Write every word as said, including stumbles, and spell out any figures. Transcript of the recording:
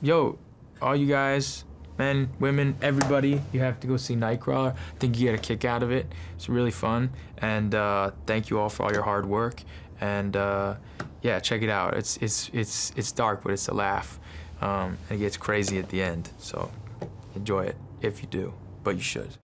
yo, all you guys, men, women, everybody, you have to go see Nightcrawler. I think you get a kick out of it. It's really fun. And uh, thank you all for all your hard work. And uh, yeah, check it out. It's, it's, it's, it's dark, but it's a laugh. Um, and it gets crazy at the end. So enjoy it if you do, but you should.